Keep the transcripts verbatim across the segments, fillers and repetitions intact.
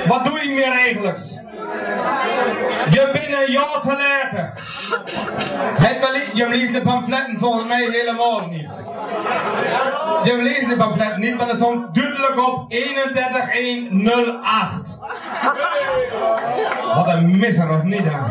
Wat doe ik meer eigenlijk? Je bent een jaar te laten. Je leest de pamfletten volgens mij helemaal niet. Je leest de pamfletten niet, maar er stond duidelijk op eenendertig honderdachttien. Wat een misser of niet dan.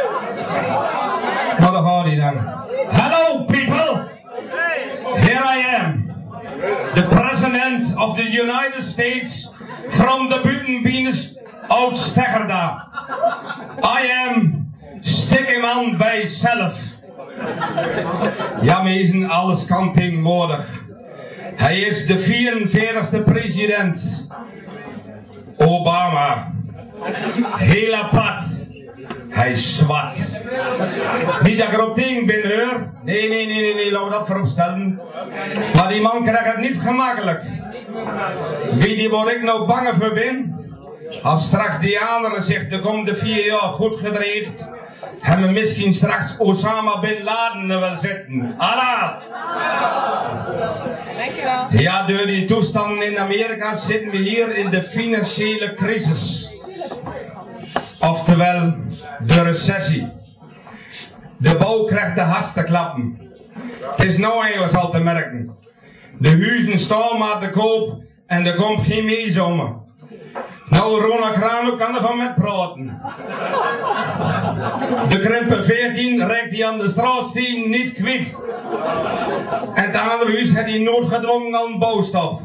Maar dan gaat hij dan. Hello people! Here I am. The President of the United States from the Buitenbienes uit Steggerda. I am Stikkeman bij zelf. Ja, mezen, alles kan tegenwoordig. Hij is de vierenveertigste president. Obama. Heel apart. Hij is zwart. Niet dat ik erop tegen ben, hoor. Nee, nee, nee, nee, nee, laten we dat voorop stellen. Maar die man krijgt het niet gemakkelijk. Weet je waar ik nou bang voor ben? Als straks die anderen zich de komende vier jaar goed gedreigd, hebben we misschien straks Osama Bin Laden er wel zitten. Allah! Ja, door die toestanden in Amerika zitten we hier in de financiële crisis. Oftewel, de recessie. De bouw krijgt de hardste klappen. Het is nou eigenlijk al te merken. De huizen staan maar te koop en er komt geen meezomer. Nou, Ronald Krano kan ervan met praten. De krimper veertien reikt hij aan de straatsteen niet kwijt. En het andere huis had hij noodgedwongen aan bouwstop.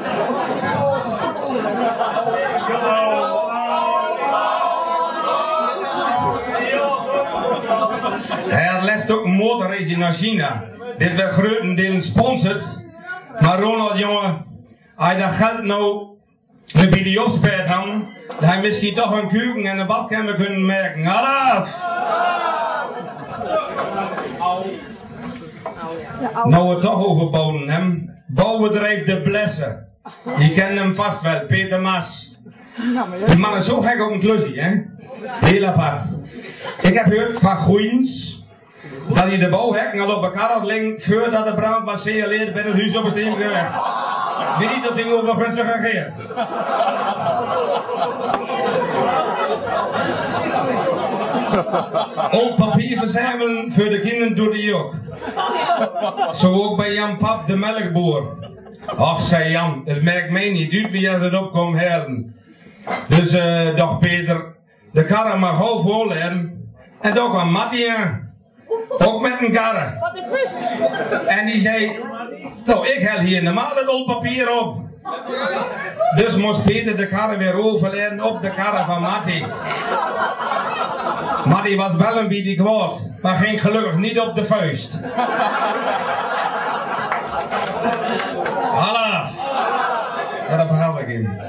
Hij lest ook een motorrace naar China. Dit werd grotendeels sponsord. Maar Ronald, jongen, als je dat geld nou een video speelt dan, dat hij misschien toch een keuken en een badkamer kunnen merken. Alaf! Nou we het toch over bouwen hem. Bouwbedrijf De Blessen. Je kent hem vast wel, Peter Mas. Die man is zo gek op een klusje, hè? Heel apart. Ik heb gehoord van Groens dat hij de bouwhekken al op elkaar had liggen voordat de brand was zeer bij het huis op het steenige weg. Weet niet dat ding overigens gereageerd. Old papier verzamelen voor de kinderen door de jok. Zo ook bij Jan Pap de melkboer. Ach, zei Jan, het merkt mij niet uit wie er het op komt halen. Dus uh, dacht Peter, de karren mag half vol leren. En daar kwam Mattie aan. Ook met een karre. En die zei, nou ik hel hier normaal het old papier op. Dus moest Peter de karre weer overleren op de karre van Mattie. Mattie was wel een beetje kwaad, maar ging gelukkig niet op de vuist. Halaf! Ja, dat verhaal ik in.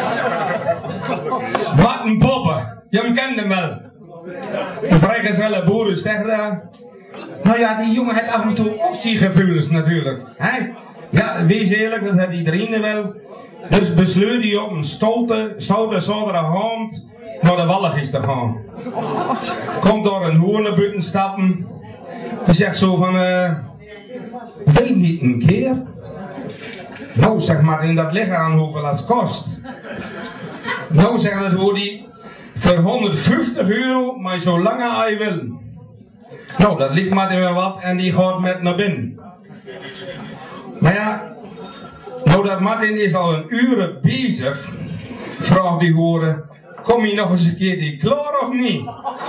Wat een poppen! Je kent hem wel. De vrijgezelle boeren Steggerda. Nou ja, die jongen heeft af en toe ook zijn gevoelens natuurlijk. Hè? Ja, wees eerlijk, dat heeft iedereen wel. Dus besluit hij op een stoute, stoute zondagavond naar de Walligis te gaan. Komt door een hoer naar buiten stappen. Die zegt zo van, uh, wil je niet een keer? Nou, zeg maar in dat lichaam hoeveel dat kost. Nou, zegt het hoor die, voor honderdvijftig euro, maar zo lang als je wil. Nou, dat ligt maar weer wat en die gaat met naar binnen. Maar ja, nou dat Martin is al een uur bezig, vraagt die horen, kom je nog eens een keer die klaar of niet?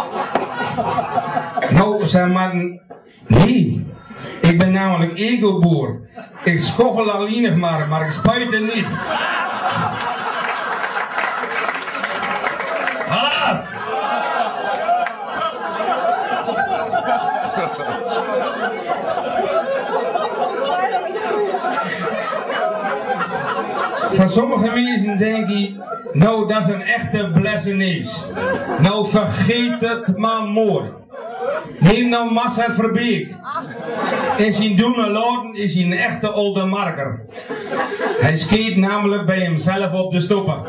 Nou, zei Martin, nee, ik ben namelijk egelboer. Ik schoffel alleen maar, maar ik spuit er niet. Hallo! Van sommige mensen denk ik, nou dat is een echte blessenis. Nou vergeet het maar mooi. Neem nou Marcel Verbeek. In zijn doen en laten is hij een echte oude marker. Hij skeet namelijk bij hemzelf op de stoppen.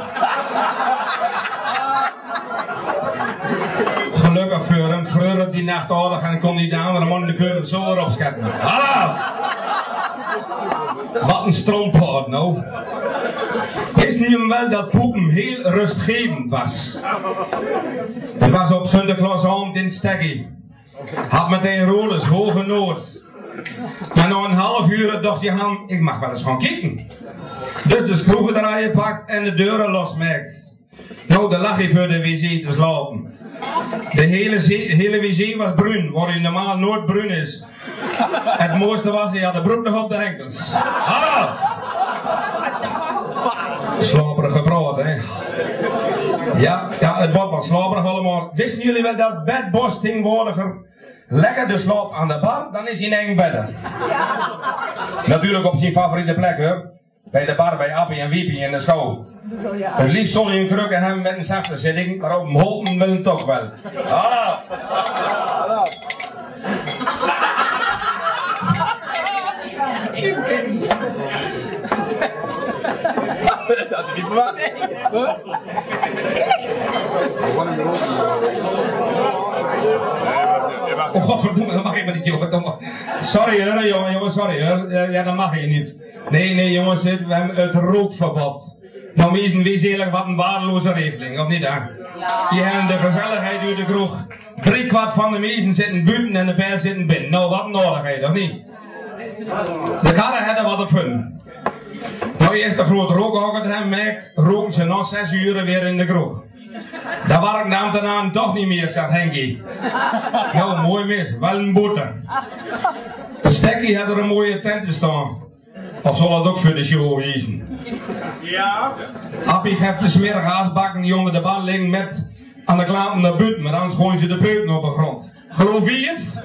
Gelukkig voor hem, vroeger op die nacht aardig en kon hij de andere man de keur zo erop scheppen. Hallo! Wat een strompaard nou. Wisten jullie wel dat poepen heel rustgevend was? Het was op Sinterklaasavond in Steggy. Had meteen Rollers hoge nood. Maar na een half uur dacht je aan, ik mag wel eens gaan kijken. Dus de schroeven eruit pakt en de deuren losmaakt. Nou, daar lag je voor de wc te slapen. De hele, hele wc was bruin, waar je normaal nooit bruin is. Het mooiste was, hij had de broek nog op de enkels. Ah! Slaperig praat, hè. Ja, ja, het wordt wat slaperig allemaal. Wisten jullie wel dat bedbos tegenwoordiger lekker de slaap aan de bar, dan is hij in één bedden. Natuurlijk op zijn favoriete plek, hoor. Bij de bar bij Appie en Wiepie in de schouw. Het liefst zal hij een krukken hebben met een zachte zitting, maar op hem holpen wil hij toch wel. Ah! Dat had ik niet verwacht. Oh godverdomme, dat mag je maar niet, jongen. Sorry hoor, jongen, jongen, sorry hoor. Ja, dat mag je niet. Nee, nee jongens, we hebben het rookverbod. Nou, meesten, wees eerlijk, wat een waardeloze regeling, of niet hè? Die hebben de gezelligheid uit de kroeg. Drie kwart van de meesten zitten buiten en de per zitten binnen. Nou, wat een nodigheid, of niet? De karren hebben wat op fun. Nou, eerst de grote rookhokker hebben merkt, roken ze nog zes uur weer in de kroeg. Daar was ik de ambtenaren toch niet meer, zegt Henkie. Nou, mooi mis, wel een boete. De Stekkie had er een mooie tent staan. Of zal het ook voor de show wezen? Ja. Appie heeft de smerige haasbakken die onder de bal liggen met aan de klanten naar buiten, maar anders gooien ze de peuten op de grond. Geloof je het?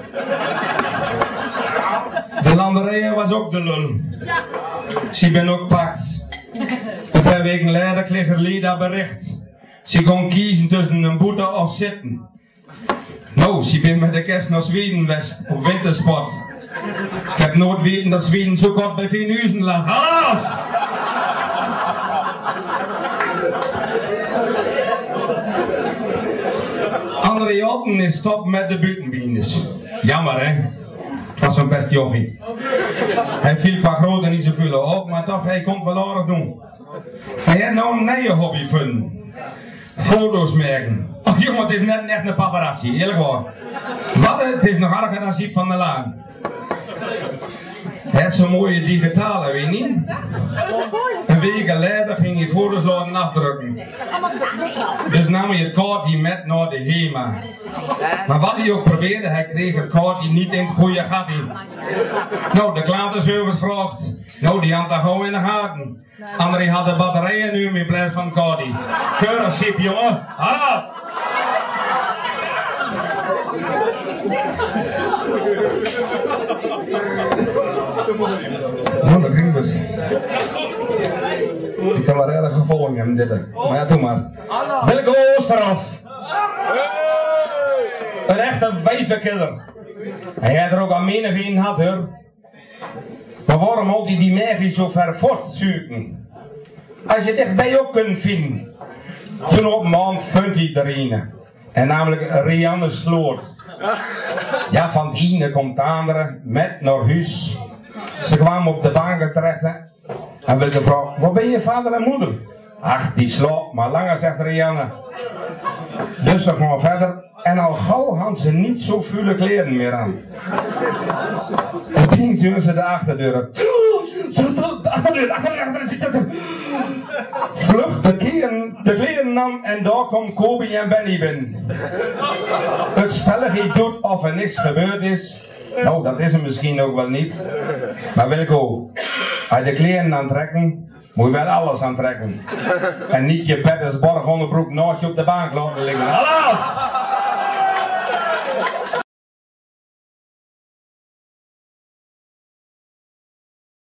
De landerijen was ook de lul. Ze ben ook pakt. Een paar weken later kreeg er Lida bericht. Ze kon kiezen tussen een boete of zitten. Nou, ze ben met de kerst naar Zweden west op wintersport. Ik heb nooit weten dat Zweden zo kort bij Venuzen lag. Hallo! André Jotten is stop met de buitenbeenders. Jammer hè? Het was zo'n best jochie. Hij viel qua grootte niet zoveel op, maar toch, hij kon het wel aardig doen. Hij had nou een nieuwe hobby vinden. Foto's merken. Och jongen, het is net echt een paparazzi, eerlijk waar. Wat, het is nog erger dan Siep van der Laan. Hij had zo'n mooie digitale, weet je niet? Een week later ging hij foto's laten afdrukken. Dus nam hij het kaartje met naar de HEMA. Maar wat hij ook probeerde, hij kreeg het kaartje niet in het goede gat in. Nou, de klantenservice vraagt. Nou, die had dat gewoon in de gaten. André had de batterijen nu in plaats van het kaartje. Keurig Siep, jongen. Hallo! Nou, dat ging dus. Ik kan wel erg gevolgen hebben dit. Maar ja, doe maar. Wilke Oosterhof. Een echte wijvenkiller. Hij had er ook aan menig in gehad hoor. Maar waarom had hij die magie zo ver voortzoeken? Als je het echt bij ook kunt vinden. Toen op een maand vond hij er een. En namelijk Rianne Sloot. Ja, van die ene komt de andere met naar huis. Ze kwamen op de banken terecht en wilde vragen, waar ben je vader en moeder? Ach, die slaapt maar langer, zegt Rianne. Dus ze gaan verder en al gauw hadden ze niet zo vuile kleren meer aan. Opeens doen ze de achterdeur. De achterdeur, de achterdeur, achterdeur, zit er. Vlug de kleren, de kleren nam en daar komt Kobi en Benny binnen. Het stellige doet of er niks gebeurd is. Nou, dat is er misschien ook wel niet. Maar Wilco, als je de kleren aantrekken, moet je wel alles aantrekken. En niet je Petters borgonderbroek naast je op de bank laten liggen. Hallo!